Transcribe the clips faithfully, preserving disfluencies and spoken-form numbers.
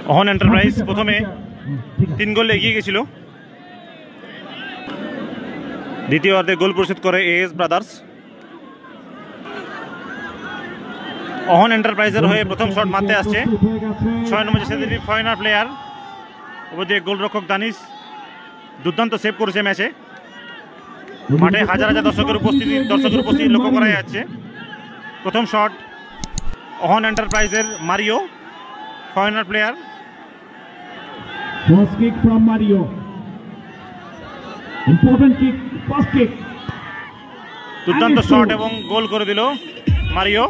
অহন enterprise প্রথমে তিন গোলে এগিয়ে গেছিল, দ্বিতীয় অর্ধে গোল পরিশোধ করে এএস ব্রাদার্স। অহন এন্টারপ্রাইজের হয়ে প্রথম শট মারতে আসছে ছয় নম্বর জার্সি ফরেনার প্লেয়ার, ওদিকে গোলরক্ষক দানিশ দুর্দান্ত সেভ করেছে ম্যাচে। মাঠে হাজার হাজার দর্শকের উপস্থিতি দর্শকের উপস্থিতি লক্ষ্য করা যাচ্ছে। প্রথম শট অহন এন্টারপ্রাইজের Mario, foreigner player. First kick from Mario. Important kick, first kick. দুর্দান্ত শট এবং গোল করে দিল মারিও।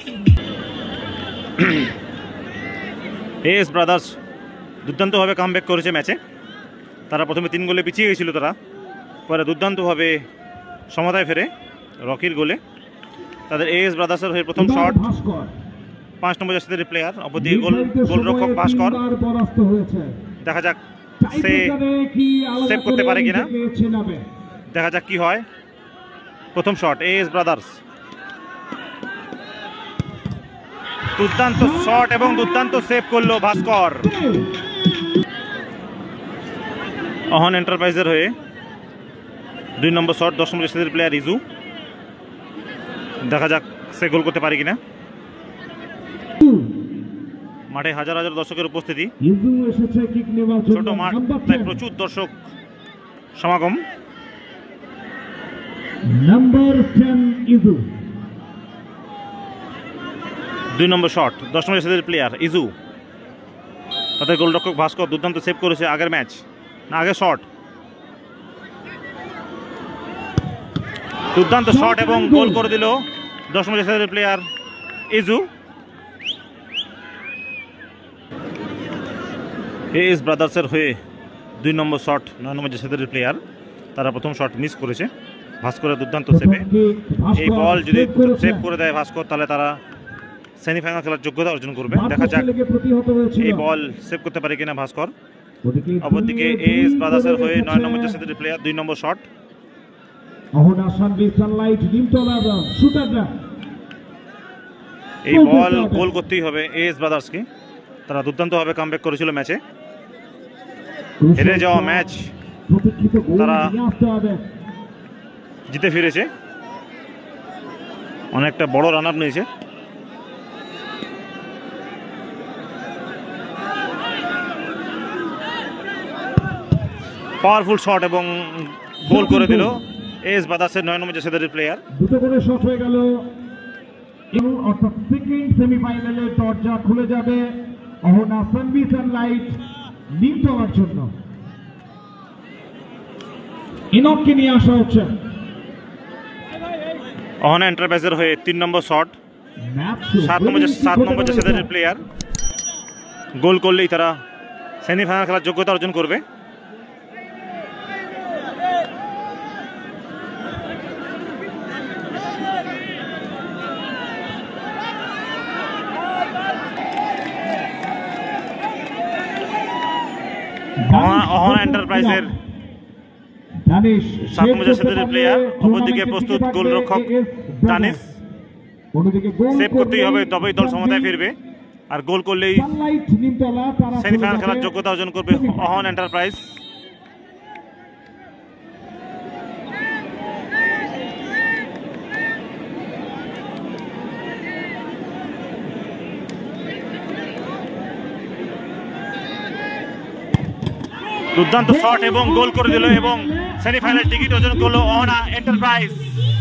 এএস ব্রাদার্স দুর্দান্তভাবে কামব্যাক করেছে ম্যাচে। তারা প্রথমে তিন গোলে পিছিয়ে গেছিল, তারা পরে দুর্দান্তভাবে সমতায় ফেরে রকির গোলে। তাদের এএস ব্রাদার্সের হয়ে প্রথম শট পাঁচ নম্বর জার্সির প্লেয়ার, অপরদিকে গোল গোলরক্ষক ভাস্কর। দেখা যাক সে সেভ করতে পারে কিনা, দেখা যাক কি হয়। প্রথম শট এএস ব্রাদার্স, দুর্দান্ত শট এবং দুর্দান্ত সেভ করলো ভাস্কর। অহন এন্টারপ্রাইজের হয়ে দুই নম্বর শট দশ নম্বর জার্সির প্লেয়ার ইজু, দেখা যাক সে গোল করতে পারে কিনা। মাঠে হাজার হাজার দর্শকের উপস্থিতি, ছোট মাঠ তাই প্রচুর দর্শক সমাগম। দুই নম্বর শট দশ নম্বর জার্সির প্লেয়ার ইজু, তাদের গোলরক্ষক ভাস্কর দুর্দান্ত সেভ করেছে আগের ম্যাচ না আগের শট। দুর্দান্ত শট এবং গোল করে দিল দশ নম্বর জার্সির প্লেয়ার ইজু। এএস ব্রাদার্সের হয়ে দুই নম্বর শট নয় নম্বর জার্সির প্লেয়ার, তারা প্রথম শট মিস করেছে ভাস্করের দুর্দান্ত সেভে। এই বল যদি সেভ করে দেয় ভাস্কর, তাহলে তারা সেমিফাইনাল খেলার যোগ্যতা অর্জন করবে। দেখা যাক এই বল সেভ করতে পারে কিনা ভাস্কর। অপরদিকে এএস ব্রাদার্সের হয়ে নয় নম্বর জার্সির প্লেয়ার দুই নম্বর শট, এই বল গোল করতেই হবে এএস ব্রাদার্সকে। তারা দুর্দান্তভাবে কামব্যাক করেছিল ম্যাচে, হেরে যাওয়া ম্যাচ তারা জিতে ফিরেছে, অনেকটা বড় রান আপ নিয়েছে। পাওয়ারফুল শট এবং গোল করে দিল এএস ব্রাদার্সের নয় নম্বর জার্সির প্লেয়ার। দুটো করে শট হয়ে গেল, অর্থাৎ সেকেন্ড সেমিফাইনালের দরজা খুলে যাবে অহনা সানবিস লাইট নিমতলার জন্য। ইনককে নিয়ে আসা হচ্ছে। অহনা এন্টারপ্রাইজের হয়ে তিন নম্বর শট সাত নম্বর সাত নম্বর জার্সির প্লেয়ার, গোল করলেই তারা সেমিফাইনাল খেলার যোগ্যতা অর্জন করবে। অহনা এন্টারপ্রাইজের সাত নম্বর জার্সির প্লেয়ার, অপরদিকে প্রস্তুত গোলরক্ষক দানিশ। সেভ করতেই হবে, তবেই দল সমতায় ফিরবে, আর গোল করলেই সেমিফাইনাল খেলার যোগ্যতা অর্জন করবে অহন এন্টারপ্রাইজ। দুর্দান্ত শট এবং গোল করে দিল এবং সেমিফাইনাল টিকিট অর্জন করলো অহনা এন্টারপ্রাইজ।